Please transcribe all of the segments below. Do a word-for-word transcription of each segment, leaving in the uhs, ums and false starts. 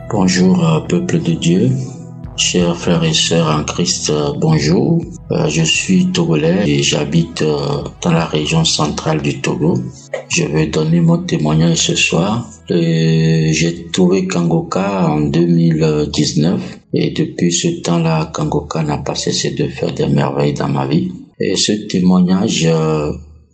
Bonjour, euh, peuple de Dieu, chers frères et sœurs en Christ, euh, bonjour. Euh, je suis togolais et j'habite euh, dans la région centrale du Togo. Je vais donner mon témoignage ce soir. Euh, j'ai trouvé Kangoka en deux mille dix-neuf et depuis ce temps-là, Kangoka n'a pas cessé de faire des merveilles dans ma vie. Et ce témoignage, euh,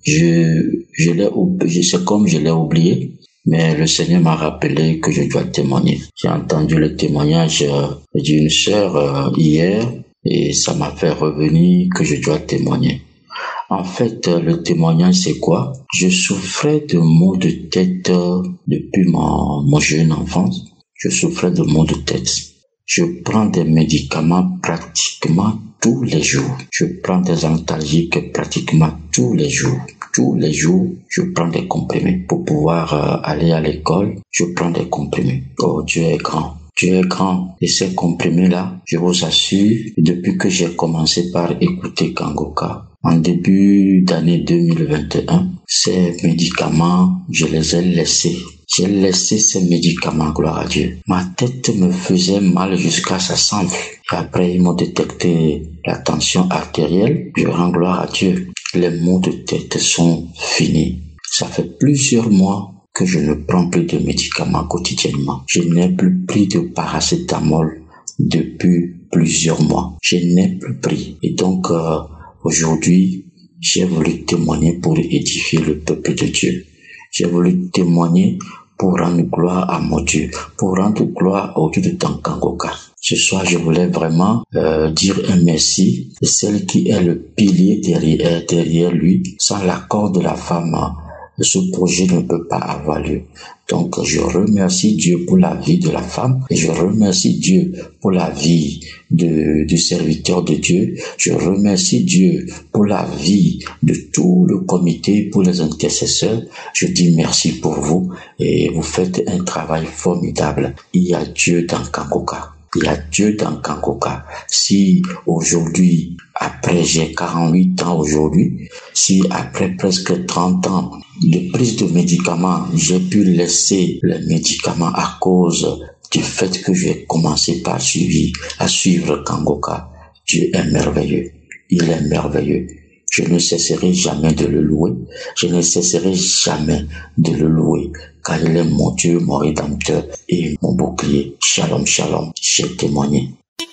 je, je l'ai oublié, c'est comme je l'ai oublié. Mais le Seigneur m'a rappelé que je dois témoigner. J'ai entendu le témoignage euh, d'une sœur euh, hier et ça m'a fait revenir que je dois témoigner. En fait, euh, le témoignage, c'est quoi? Je souffrais de maux de tête euh, depuis mon, mon jeune enfance. Je souffrais de maux de tête. Je prends des médicaments pratiquement tous les jours. Je prends des antalgiques pratiquement tous les jours. Tous les jours, je prends des comprimés. Pour pouvoir euh, aller à l'école, je prends des comprimés. Oh, Dieu est grand. Dieu est grand. Et ces comprimés-là, je vous assure, depuis que j'ai commencé par écouter Kangoka, en début d'année deux mille vingt et un, ces médicaments, je les ai laissés. J'ai laissé ces médicaments, gloire à Dieu. Ma tête me faisait mal jusqu'à ça s'enfle. Et après, ils m'ont détecté la tension artérielle. Je rends gloire à Dieu. Les maux de tête sont finis. Ça fait plusieurs mois que je ne prends plus de médicaments quotidiennement. Je n'ai plus pris de paracétamol depuis plusieurs mois. Je n'ai plus pris. Et donc, euh, aujourd'hui, j'ai voulu témoigner pour édifier le peuple de Dieu. J'ai voulu témoigner pour rendre gloire à mon Dieu, pour rendre gloire au Dieu de Kangoka. Ce soir, je voulais vraiment euh, dire un merci à celle qui est le pilier derrière, derrière lui. Sans l'accord de la femme, ce projet ne peut pas avoir lieu. Donc, je remercie Dieu pour la vie de la femme et je remercie Dieu pour la vie de, du serviteur de Dieu. Je remercie Dieu pour la vie de tout le comité, pour les intercesseurs. Je dis merci pour vous et vous faites un travail formidable. Il y a Dieu dans Kangoka. Il y a Dieu dans Kangoka. Si aujourd'hui, après j'ai quarante-huit ans aujourd'hui, si après presque trente ans de prise de médicaments, j'ai pu laisser les médicaments à cause du fait que j'ai commencé par suivre, à suivre Kangoka, Dieu est merveilleux. Il est merveilleux. Je ne cesserai jamais de le louer. Je ne cesserai jamais de le louer. Car il est mon Dieu, mon Rédempteur et mon bouclier. Shalom, shalom. J'ai témoigné.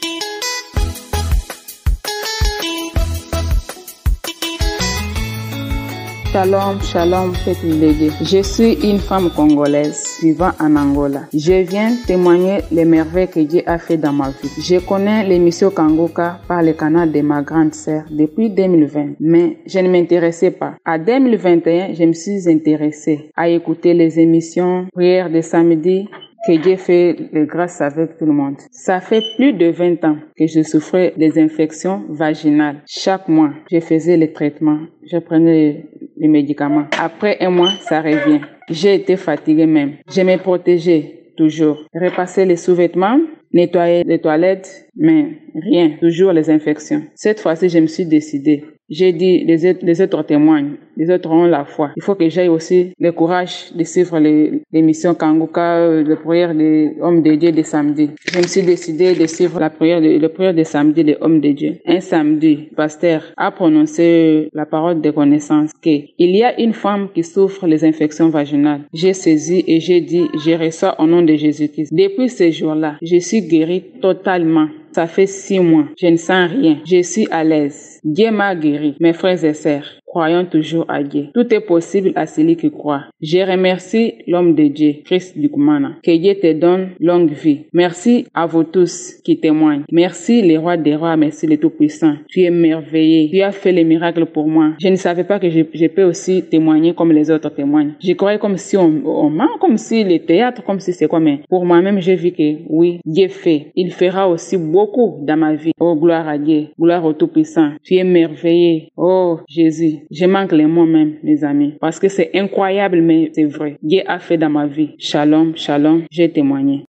Shalom, shalom, peuple de Dieu. Je suis une femme congolaise vivant en Angola. Je viens témoigner les merveilles que Dieu a fait dans ma vie. Je connais l'émission Kangoka par le canal de ma grande sœur depuis deux mille vingt, mais je ne m'intéressais pas. À deux mille vingt et un, je me suis intéressée à écouter les émissions Prières de samedi, que Dieu fait grâce avec tout le monde. Ça fait plus de vingt ans que je souffrais des infections vaginales. Chaque mois, je faisais les traitements, je prenais les médicaments. Après un mois, ça revient. J'ai été fatiguée même. Je me protégeais toujours. Repasser les sous-vêtements, nettoyer les toilettes, mais rien. Toujours les infections. Cette fois-ci, je me suis décidée. J'ai dit, les autres, les autres témoignent, les autres ont la foi. Il faut que j'aille aussi le courage de suivre l'émission Kangoka, la prière des hommes de Dieu de samedi. Je me suis décidé de suivre la prière de, la prière de samedi des hommes de Dieu. Un samedi, le pasteur a prononcé la parole de connaissance qu'il y a une femme qui souffre les infections vaginales. J'ai saisi et j'ai dit, je reçois au nom de Jésus-Christ. Depuis ce jour-là, je suis guérie totalement. Ça fait six mois. Je ne sens rien. Je suis à l'aise. Dieu m'a guéri. Mes frères et sœurs, croyons toujours à Dieu. Tout est possible à celui qui croit. Je remercie l'homme de Dieu, Christ Dukumana. Que Dieu te donne longue vie. Merci à vous tous qui témoignent. Merci les rois des rois. Merci les tout-puissants. Tu es merveilleux. Tu as fait les miracles pour moi. Je ne savais pas que je, je peux aussi témoigner comme les autres témoignent. Je croyais comme si on, on ment, comme si le théâtre, comme si c'est quoi. Mais pour moi-même, j'ai vu que oui, Dieu fait. Il fera aussi beaucoup dans ma vie. Oh, gloire à Dieu. Gloire au tout-puissant. Tu es merveilleux. Oh, Jésus. Je manque les mots même, mes amis. Parce que c'est incroyable, mais c'est vrai. Dieu a fait dans ma vie. Shalom, shalom. J'ai témoigné.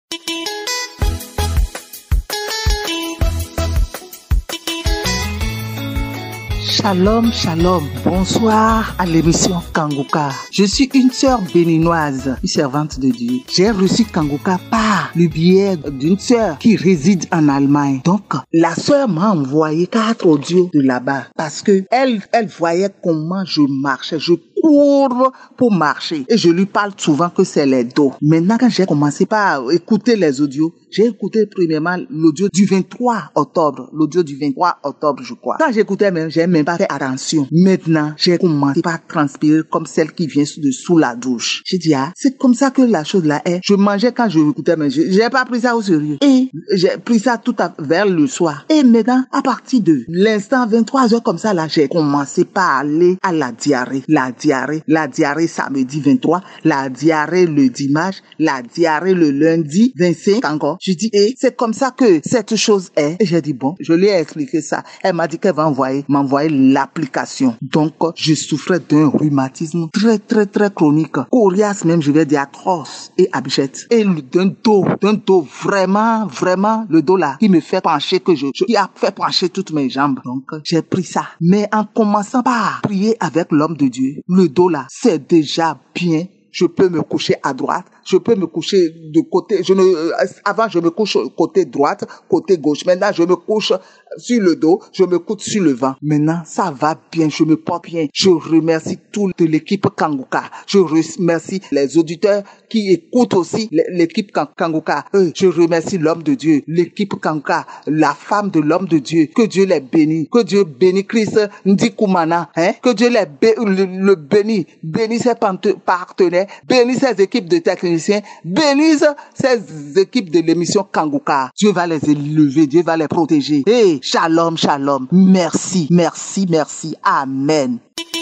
Shalom, shalom. Bonsoir à l'émission Kanguka. Je suis une sœur béninoise, une servante de Dieu. J'ai reçu Kanguka par le biais d'une sœur qui réside en Allemagne. Donc, la sœur m'a envoyé quatre audios de là-bas parce que elle, elle voyait comment je marchais. Je cours pour marcher. Et je lui parle souvent que c'est les dos. Maintenant, quand j'ai commencé par écouter les audios, j'ai écouté premièrement l'audio du vingt-trois octobre. L'audio du vingt-trois octobre, je crois. Quand j'écoutais même, j'ai même pas fait attention. Maintenant, j'ai commencé par transpirer comme celle qui vient de sous la douche. J'ai dit, ah, c'est comme ça que la chose là est. Je mangeais quand je écoutais, mais je, j'ai pas pris ça au sérieux. Et j'ai pris ça tout à, vers le soir. Et maintenant, à partir de l'instant vingt-trois heures comme ça là, j'ai commencé par aller à la diarrhée. La diarrhée, la diarrhée samedi vingt-trois, la diarrhée le dimanche, la diarrhée le lundi vingt-cinq encore. Je dis, et c'est comme ça que cette chose est. Et j'ai dit, bon, je lui ai expliqué ça. Elle m'a dit qu'elle va envoyer, m'envoyer l'application. Donc, je souffrais d'un rhumatisme très, très, très chronique. Coriace même, je vais dire atroce et abject. Et d'un dos, d'un dos vraiment, vraiment, le dos là, qui me fait pencher que je, je qui a fait pencher toutes mes jambes. Donc, j'ai pris ça. Mais en commençant par prier avec l'homme de Dieu, le dos là, c'est déjà bien. Je peux me coucher à droite, je peux me coucher de côté, je ne, avant je me couche côté droite, côté gauche. Maintenant je me couche sur le dos, je me couche sur le ventre. Maintenant ça va bien, je me porte bien. Je remercie toute l'équipe Kanguka. Je remercie les auditeurs qui écoutent aussi l'équipe Kanguka. Je remercie l'homme de Dieu, l'équipe Kanguka, la femme de l'homme de Dieu. Que Dieu les bénisse, que Dieu bénisse Christ Ndikumana, hein? Que Dieu les bé, le, le bénisse, bénisse ses partenaires, bénisse ses équipes de techniciens, bénisse ses équipes de l'émission Kanguka. Dieu va les élever, Dieu va les protéger. Et shalom, shalom. Merci, merci, merci. Amen.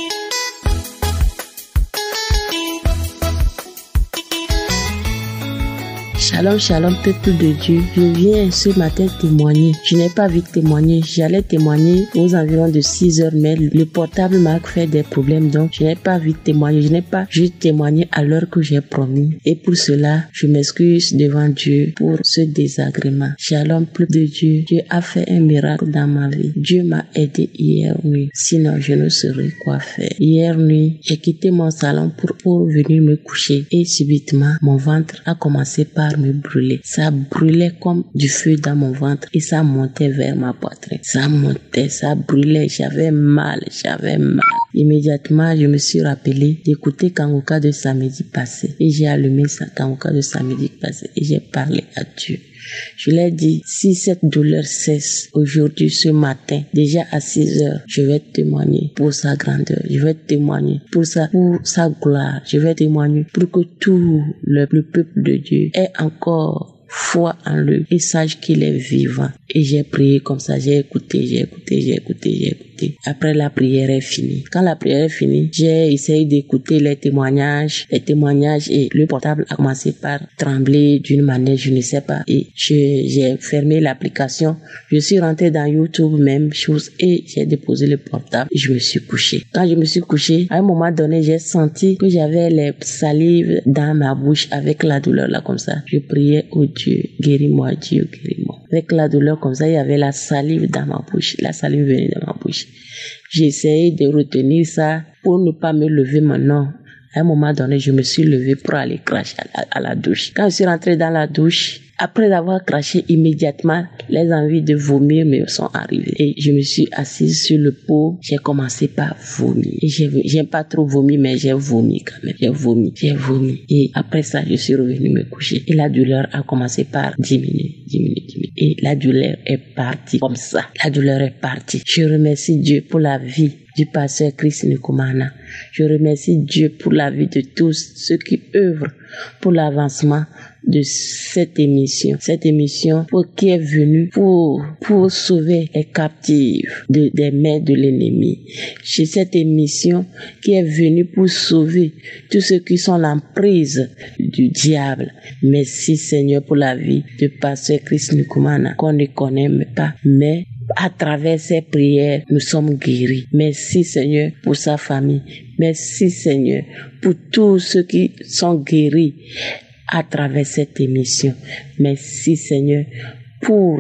Shalom, shalom, peuple de Dieu. Je viens ce matin témoigner. Je n'ai pas vite témoigné. J'allais témoigner aux environs de six heures, mais le portable m'a fait des problèmes, donc je n'ai pas vite témoigné. Je n'ai pas juste témoigné à l'heure que j'ai promis. Et pour cela, je m'excuse devant Dieu pour ce désagrément. Shalom, peuple de Dieu. Dieu a fait un miracle dans ma vie. Dieu m'a aidé hier nuit. Sinon, je ne saurais quoi faire. Hier nuit, j'ai quitté mon salon pour, pour venir me coucher. Et subitement, mon ventre a commencé par me brûler. Ça brûlait comme du feu dans mon ventre et ça montait vers ma poitrine. Ça montait, ça brûlait, j'avais mal, j'avais mal. Immédiatement, je me suis rappelé d'écouter Kanguka de samedi passé et j'ai allumé ça Kanguka de samedi passé et j'ai parlé à Dieu. Je l'ai dit, si cette douleur cesse aujourd'hui, ce matin, déjà à six heures, je vais témoigner pour sa grandeur, je vais témoigner pour sa, pour sa gloire, je vais témoigner pour que tout le, le peuple de Dieu ait encore foi en lui et sache qu'il est vivant. Et j'ai prié comme ça, j'ai écouté, j'ai écouté, j'ai écouté, j'ai écouté. Après la prière est finie. Quand la prière est finie, j'ai essayé d'écouter les témoignages, les témoignages et le portable a commencé par trembler d'une manière, je ne sais pas. Et je, j'ai fermé l'application. Je suis rentré dans YouTube, même chose, et j'ai déposé le portable et je me suis couché. Quand je me suis couché, à un moment donné, j'ai senti que j'avais les salives dans ma bouche avec la douleur là comme ça. Je priais au Dieu, guéris-moi, Dieu, guéris-moi. Avec la douleur comme ça, il y avait la salive dans ma bouche. La salive venait de ma bouche. J'ai essayé de retenir ça pour ne pas me lever maintenant. À un moment donné, je me suis levée pour aller cracher à la, à la douche. Quand je suis rentrée dans la douche, après avoir craché immédiatement, les envies de vomir me sont arrivées. Et je me suis assise sur le pot. J'ai commencé par vomir. Et j'ai, j'aime pas trop vomir, mais j'ai vomi quand même. J'ai vomi, j'ai vomi. Et après ça, je suis revenue me coucher. Et la douleur a commencé par diminuer, diminuer, diminuer. Et la douleur est partie comme ça. La douleur est partie. Je remercie Dieu pour la vie du pasteur Christ Ndikumana. Je remercie Dieu pour la vie de tous ceux qui œuvrent pour l'avancement de cette émission. Cette émission pour, qui est venue pour, pour sauver les captifs de, des mains de l'ennemi. C'est cette émission qui est venue pour sauver tous ceux qui sont l'emprise du diable. Merci Seigneur pour la vie de pasteur Christ Ndikumana qu'on ne connaît pas, mais à travers ces prières, nous sommes guéris. Merci Seigneur pour sa famille. Merci Seigneur pour tous ceux qui sont guéris à travers cette émission. Merci Seigneur pour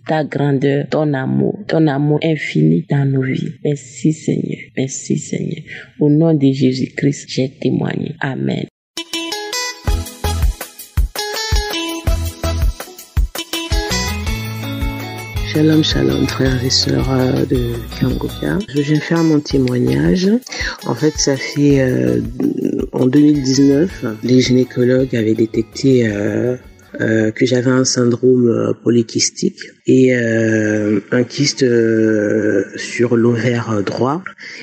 ta grandeur, ton amour, ton amour infini dans nos vies. Merci Seigneur, merci Seigneur. Au nom de Jésus-Christ, j'ai témoigné. Amen. Shalom, shalom, frères et sœurs de Kangoka. Je viens faire mon témoignage. En fait, ça fait euh, en deux mille dix-neuf, les gynécologues avaient détecté euh, euh, que j'avais un syndrome euh, polykystique et euh, un kyste euh, sur l'ovaire droit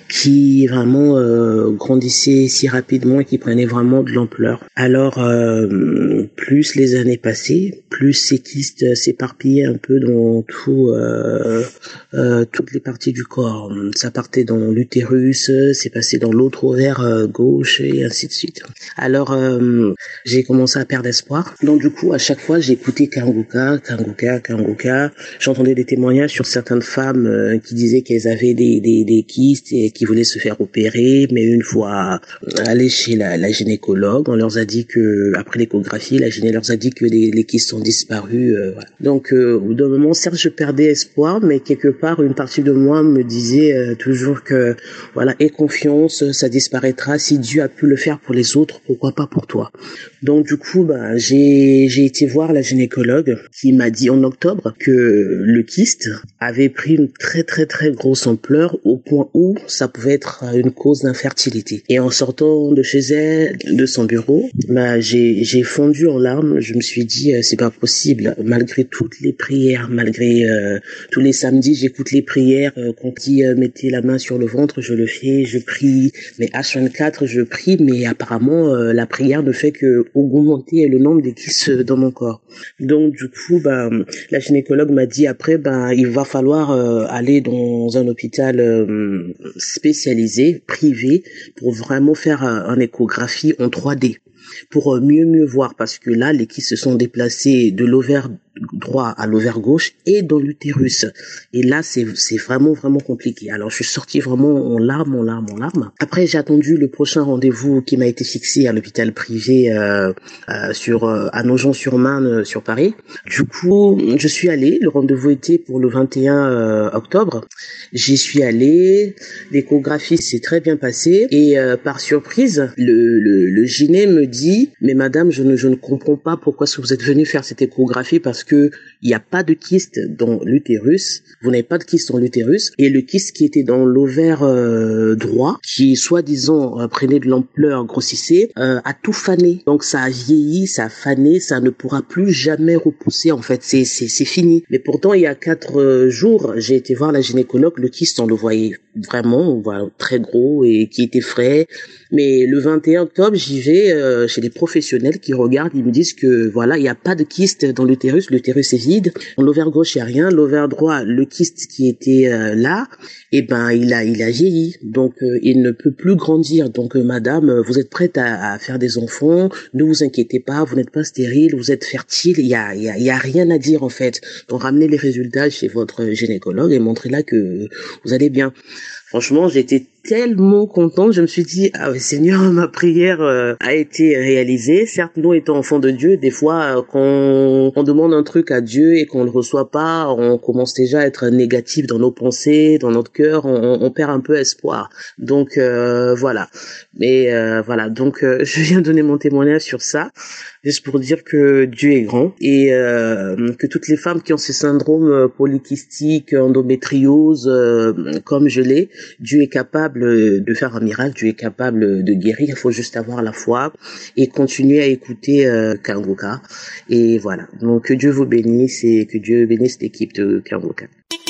qui vraiment euh, grandissait si rapidement et qui prenait vraiment de l'ampleur. Alors, euh, plus les années passaient, plus ces kystes s'éparpillaient un peu dans tout, euh, euh, toutes les parties du corps. Ça partait dans l'utérus, c'est passé dans l'autre ovaire euh, gauche et ainsi de suite. Alors, euh, j'ai commencé à perdre espoir. Donc du coup, à chaque fois, j'écoutais Kangoka, Kangoka, Kangoka. J'entendais des témoignages sur certaines femmes euh, qui disaient qu'elles avaient des, des, des kystes et qui voulaient se faire opérer, mais une fois allées chez la, la gynécologue, on leur a dit que, après l'échographie, la gyné leur a dit que les, les kystes sont disparus. Euh, voilà. Donc, euh, au bout d'un moment, certes, je perdais espoir, mais quelque part, une partie de moi me disait euh, toujours que, voilà, aie confiance, ça disparaîtra. Si Dieu a pu le faire pour les autres, pourquoi pas pour toi? Donc, du coup, bah, j'ai, j'ai été voir la gynécologue qui m'a dit en octobre que le kyste avait pris une très très très grosse ampleur au point où ça pouvait être une cause d'infertilité. Et en sortant de chez elle, de son bureau, bah j'ai j'ai fondu en larmes. Je me suis dit euh, c'est pas possible. Malgré toutes les prières, malgré euh, tous les samedis, j'écoute les prières. Euh, quand il euh, mettait la main sur le ventre, je le fais, je prie. Mais H vingt-quatre, je prie, mais apparemment euh, la prière ne fait que augmenter le nombre des kystes dans mon corps. Donc du coup, bah la gynécologue m'a dit après, ben il va falloir euh, aller dans un hôpital euh, spécialisé, privé, pour vraiment faire euh, une échographie en trois D, pour euh, mieux mieux voir, parce que là, les kystes se sont déplacés de l'ovaire droit à l'ovaire gauche et dans l'utérus. Et là, c'est c'est vraiment vraiment compliqué. Alors, je suis sortie vraiment en larmes, en larmes, en larmes. Après, j'ai attendu le prochain rendez-vous qui m'a été fixé à l'hôpital privé euh, euh, sur euh, à Nogent-sur-Marne, euh, sur Paris. Du coup, je suis allée. Le rendez-vous était pour le vingt et un euh, octobre. J'y suis allée. L'échographie s'est très bien passée. Et euh, par surprise, le, le, le gyné me dit « Mais madame, je ne, je ne comprends pas pourquoi est-ce que vous êtes venue faire cette échographie parce que il n'y a pas de kyste dans l'utérus, vous n'avez pas de kyste dans l'utérus, et le kyste qui était dans l'ovaire euh, droit, qui soi-disant euh, prenait de l'ampleur, grossissait, euh, a tout fané. Donc ça a vieilli, ça a fané, ça ne pourra plus jamais repousser, en fait, c'est c'est c'est fini. Mais pourtant, il y a quatre euh, jours, j'ai été voir la gynécologue, le kyste, on le voyait vraiment, voilà, très gros et qui était frais. Mais le vingt et un octobre, j'y vais euh, chez des professionnels qui regardent, ils me disent que voilà, il n'y a pas de kyste dans l'utérus, l'utérus est vide. Dans l'ovaire gauche, il n'y a rien. L'ovaire droit, le kyste qui était euh, là, eh ben, il a, il a vieilli. Donc, euh, il ne peut plus grandir. Donc, euh, madame, vous êtes prête à, à faire des enfants. Ne vous inquiétez pas, vous n'êtes pas stérile, vous êtes fertile. Il y a, il y a, il y a rien à dire, en fait. Donc, ramenez les résultats chez votre gynécologue et montrez-là que vous allez bien. Franchement, j'étais tellement contente, je me suis dit, ah ouais, Seigneur, ma prière euh, a été réalisée. Certes, nous étant enfants de Dieu, des fois, euh, quand on demande un truc à Dieu et qu'on le reçoit pas, on commence déjà à être négatif dans nos pensées, dans notre cœur, on, on perd un peu espoir. Donc euh, voilà. Mais euh, voilà, donc euh, je viens donner mon témoignage sur ça, juste pour dire que Dieu est grand et euh, que toutes les femmes qui ont ce syndrome polycystique, endométriose, euh, comme je l'ai, Dieu est capable de faire un miracle, Dieu est capable de guérir, il faut juste avoir la foi et continuer à écouter euh, Kangoka. Et voilà, donc que Dieu vous bénisse et que Dieu bénisse l'équipe de Kangoka.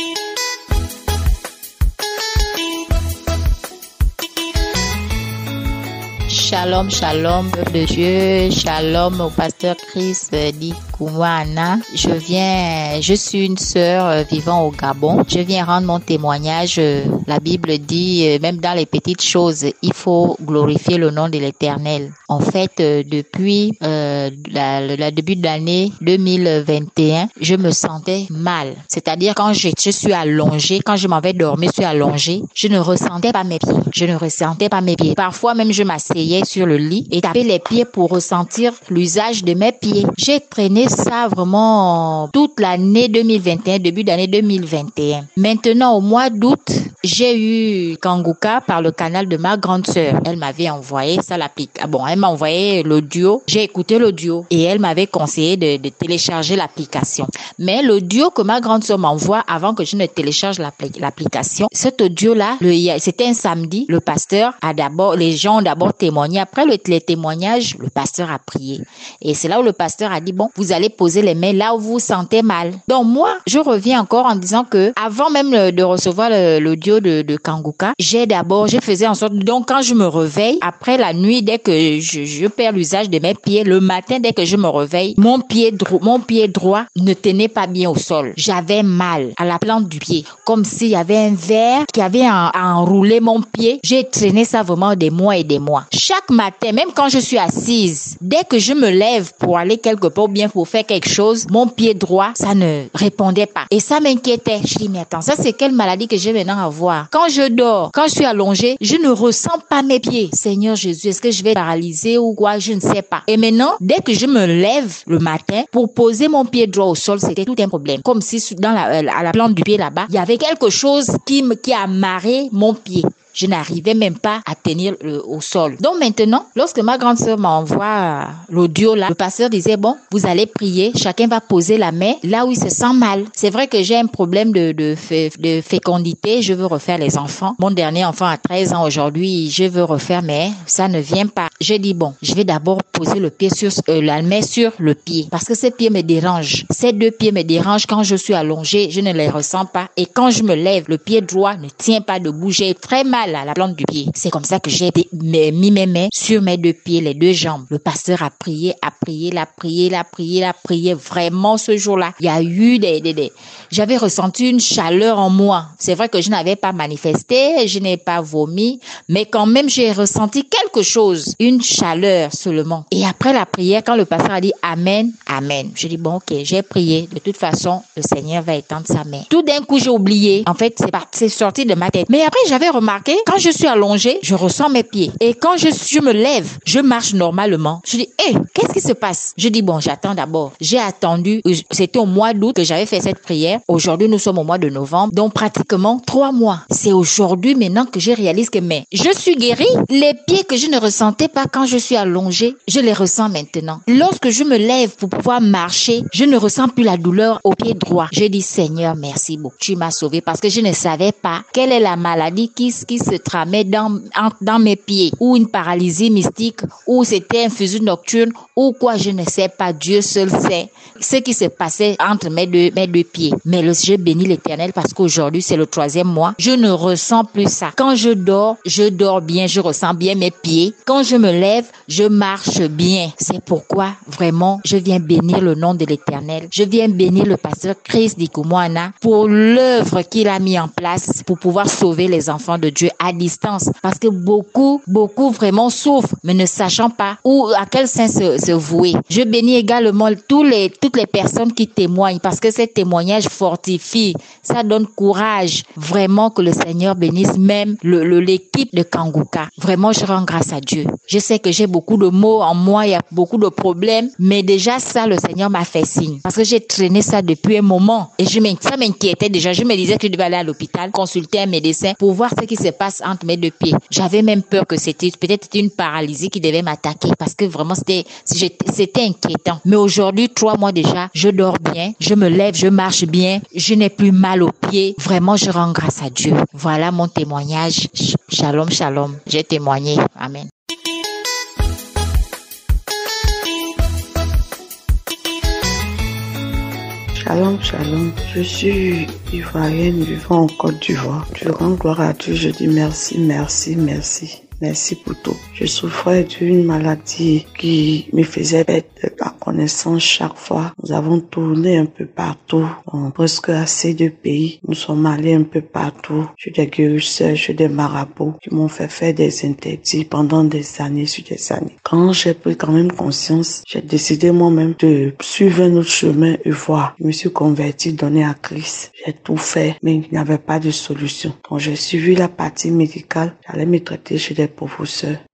Shalom, shalom, peuple de Dieu, shalom au pasteur Chris Dikoumana. Je viens, je suis une sœur vivant au Gabon. Je viens rendre mon témoignage. La Bible dit, même dans les petites choses, il faut glorifier le nom de l'Éternel. En fait, depuis euh, la, le début de l'année deux mille vingt et un, je me sentais mal. C'est-à-dire quand je, je suis allongée, quand je m'en vais dormir, je suis allongée, je ne ressentais pas mes pieds. Je ne ressentais pas mes pieds. Parfois même, je m'asseyais sur le lit et taper les pieds pour ressentir l'usage de mes pieds. J'ai traîné ça vraiment toute l'année deux mille vingt et un, début d'année deux mille vingt et un. Maintenant, au mois d'août, j'ai eu Kanguka par le canal de ma grande sœur. Elle m'avait envoyé ça, l'application. Ah bon, elle m'a envoyé l'audio. J'ai écouté l'audio et elle m'avait conseillé de, de télécharger l'application. Mais l'audio que ma grande sœur m'envoie avant que je ne télécharge l'appli- l'application, cet audio-là, le, c'était un samedi. Le pasteur a d'abord, les gens ont d'abord témoigné. Après le, les témoignages, le pasteur a prié. Et c'est là où le pasteur a dit, bon, vous allez poser les mains là où vous vous sentez mal. Donc moi, je reviens encore en disant que avant même de recevoir le, l'audio de, de Kanguka, j'ai d'abord, je faisais en sorte, donc quand je me réveille, après la nuit, dès que je, je perds l'usage de mes pieds, le matin, dès que je me réveille, mon pied, dro- mon pied droit ne tenait pas bien au sol. J'avais mal à la plante du pied, comme s'il y avait un verre qui avait en, enroulé mon pied. J'ai traîné ça vraiment des mois et des mois. Chaque matin, même quand je suis assise, dès que je me lève pour aller quelque part ou bien pour faire quelque chose, mon pied droit, ça ne répondait pas. Et ça m'inquiétait. Je dis, mais attends, ça c'est quelle maladie que j'ai maintenant à voir? Quand je dors, quand je suis allongée, je ne ressens pas mes pieds. Seigneur Jésus, est-ce que je vais paralyser ou quoi? Je ne sais pas. Et maintenant, dès que je me lève le matin, pour poser mon pied droit au sol, c'était tout un problème. Comme si dans la, à la plante du pied là-bas, il y avait quelque chose qui me, qui amarrait mon pied. Je n'arrivais même pas à tenir euh, au sol. Donc maintenant, lorsque ma grande sœur m'envoie l'audio là, le pasteur disait, bon, vous allez prier, chacun va poser la main là où il se sent mal. C'est vrai que j'ai un problème de, de, de fécondité, je veux refaire les enfants. Mon dernier enfant a treize ans aujourd'hui, je veux refaire, mais ça ne vient pas. Je dis, bon, je vais d'abord poser le pied sur, euh, la main sur le pied, parce que ces pieds me dérangent. Ces deux pieds me dérangent quand je suis allongée, je ne les ressens pas. Et quand je me lève, le pied droit ne tient pas debout, j'ai très mal à la plante du pied. C'est comme ça que j'ai mis mes mains sur mes deux pieds, les deux jambes. Le pasteur a prié, a prié, l'a prié, l'a prié, l'a prié. Vraiment, ce jour-là, il y a eu des, des, des... J'avais ressenti une chaleur en moi. C'est vrai que je n'avais pas manifesté, je n'ai pas vomi, mais quand même, j'ai ressenti quelque chose, une chaleur seulement. Et après la prière, quand le pasteur a dit Amen, Amen, je dis bon, ok, j'ai prié. De toute façon, le Seigneur va étendre sa main. Tout d'un coup, j'ai oublié. En fait, c'est parti, c'est sorti de ma tête. Mais après, j'avais remarqué, quand je suis allongée, je ressens mes pieds. Et quand je, je me lève, je marche normalement. Je dis, hé, hey, qu'est-ce qui se passe? Je dis, bon, j'attends d'abord. J'ai attendu, c'était au mois d'août que j'avais fait cette prière. Aujourd'hui, nous sommes au mois de novembre. Donc, pratiquement trois mois. C'est aujourd'hui maintenant que je réalise que, mais, je suis guérie. Les pieds que je ne ressentais pas quand je suis allongée, je les ressens maintenant. Lorsque je me lève pour pouvoir marcher, je ne ressens plus la douleur au pied droit. Je dis, Seigneur, merci beaucoup. Tu m'as sauvé parce que je ne savais pas quelle est la maladie qui, qui se tramait dans, dans mes pieds, ou une paralysie mystique, ou c'était un fusil nocturne, ou quoi, je ne sais pas. Dieu seul sait ce qui se passait entre mes deux, mes deux pieds. Mais le, je bénis l'Éternel parce qu'aujourd'hui, c'est le troisième mois. Je ne ressens plus ça. Quand je dors, je dors bien, je ressens bien mes pieds. Quand je me lève, je marche bien. C'est pourquoi, vraiment, je viens bénir le nom de l'Éternel. Je viens bénir le pasteur Chris Dikoumouana pour l'œuvre qu'il a mis en place pour pouvoir sauver les enfants de Dieu à distance. Parce que beaucoup, beaucoup vraiment souffrent, mais ne sachant pas où, à quel sein se, se vouer. Je bénis également tous les, toutes les personnes qui témoignent parce que ces témoignages fortifient. Ça donne courage. Vraiment que le Seigneur bénisse même le, le, l'équipe de Kanguka. Vraiment, je rends grâce à Dieu. Je sais que j'ai beaucoup de mots en moi, il y a beaucoup de problèmes, mais déjà ça, le Seigneur m'a fait signe. Parce que j'ai traîné ça depuis un moment et je ça m'inquiétait déjà. Je me disais que je devais aller à l'hôpital, consulter un médecin pour voir ce qui se passe entre mes deux pieds. J'avais même peur que c'était peut-être une paralysie qui devait m'attaquer parce que vraiment c'était, c'était inquiétant. Mais aujourd'hui, trois mois déjà, je dors bien, je me lève, je marche bien, je n'ai plus mal aux pieds. Vraiment, je rends grâce à Dieu. Voilà mon témoignage. Shalom, shalom. J'ai témoigné. Amen. Shalom, shalom. Je suis ivoirienne vivant en Côte d'Ivoire. Je rends gloire à Dieu. Je dis merci, merci, merci. Merci pour tout. Je souffrais d'une maladie qui me faisait perdre la connaissance chaque fois. Nous avons tourné un peu partout, dans presque assez de pays. Nous sommes allés un peu partout. J'ai des guérisseurs, j'ai des marabouts qui m'ont fait faire des interdits pendant des années sur des années. Quand j'ai pris quand même conscience, j'ai décidé moi-même de suivre un autre chemin et voir. Je me suis converti, donné à Christ. J'ai tout fait, mais il n'y avait pas de solution. Quand j'ai suivi la partie médicale, j'allais me traiter chez des professeurs.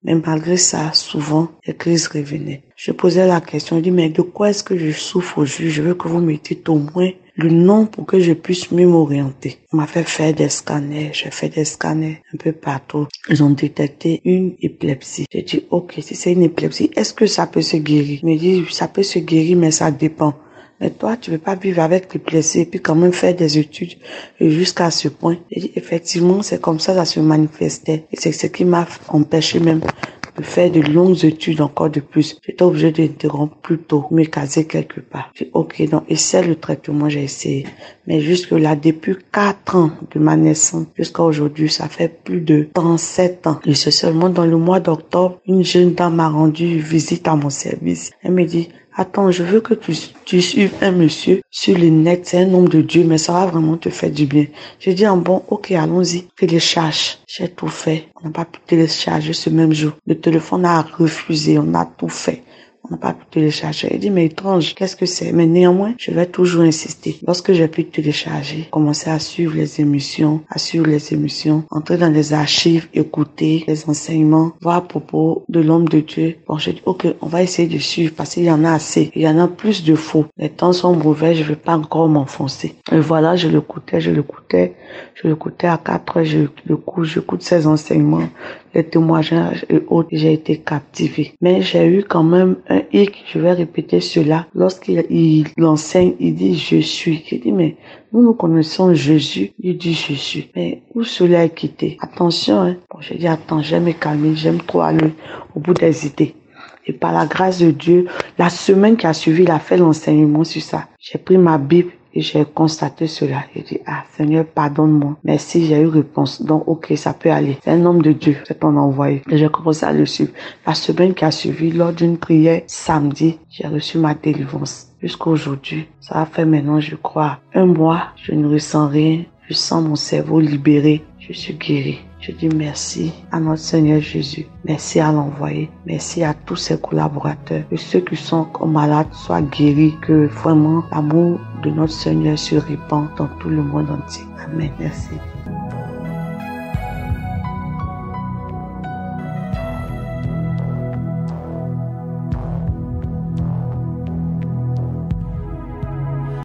Mais malgré ça, souvent, les crises revenaient. Je posais la question, je dis, mais de quoi est-ce que je souffre aujourd'hui? Je veux que vous me dites au moins le nom pour que je puisse mieux m'orienter. On m'a fait faire des scanners, j'ai fait des scanners un peu partout. Ils ont détecté une épilepsie. J'ai dit, ok, si c'est une épilepsie, est-ce que ça peut se guérir? Il me dit, ça peut se guérir, mais ça dépend. Mais toi, tu veux pas vivre avec l'épilepsie et puis quand même faire des études jusqu'à ce point. J'ai dit, effectivement, c'est comme ça, ça se manifestait. Et c'est ce qui m'a empêché même de faire de longues études encore de plus. J'étais obligée d'interrompre plus tôt, me caser quelque part. J'ai dit, ok, donc essaie le traitement, j'ai essayé. Mais jusque là, depuis quatre ans de ma naissance jusqu'à aujourd'hui, ça fait plus de trente-sept ans. Et c'est seulement dans le mois d'octobre, une jeune dame m'a rendu visite à mon service. Elle me dit, attends, je veux que tu, tu suives un monsieur sur le net, c'est un homme de Dieu, mais ça va vraiment te faire du bien. J'ai dit, ah bon, ok, allons-y, télécharge. J'ai tout fait. On n'a pas pu télécharger ce même jour. Le téléphone a refusé, on a tout fait. On n'a pas pu télécharger. Il dit, mais étrange, qu'est-ce que c'est? Mais néanmoins, je vais toujours insister. Lorsque j'ai pu télécharger, commencer à suivre les émissions, à suivre les émissions, entrer dans les archives, écouter les enseignements, voir à propos de l'homme de Dieu. Bon, j'ai dit, ok, on va essayer de suivre parce qu'il y en a assez. Il y en a plus de faux. Les temps sont mauvais, je ne vais pas encore m'enfoncer. Et voilà, je l'écoutais, je l'écoutais, je l'écoutais à quatre heures, je l'écoute, j'écoute ses enseignements, les témoignages et autres. J'ai été captivée. Mais j'ai eu quand même un hic, je vais répéter cela. Lorsqu'il il l'enseigne, il dit je suis. J'ai dit mais nous nous connaissons Jésus. Il dit je suis. Mais où cela est quitté? Attention, hein. Bon, j'ai dit attends, j'aime me calmer, j'aime trop aller au bout des idées. Et par la grâce de Dieu, la semaine qui a suivi, il a fait l'enseignement sur ça. J'ai pris ma Bible et j'ai constaté cela. J'ai dit, ah, Seigneur, pardonne-moi. Merci, j'ai eu réponse. Donc, ok, ça peut aller. C'est un homme de Dieu, c'est ton envoyé. Et j'ai commencé à le suivre. La semaine qui a suivi, lors d'une prière samedi, j'ai reçu ma délivrance. Jusqu'à aujourd'hui, ça a fait maintenant, je crois, un mois, je ne ressens rien. Je sens mon cerveau libéré. Je suis guéri. Je dis merci à notre Seigneur Jésus. Merci à l'envoyé. Merci à tous ses collaborateurs. Que ceux qui sont malades soient guéris. Que vraiment l'amour de notre Seigneur se répand dans tout le monde entier. Amen. Merci.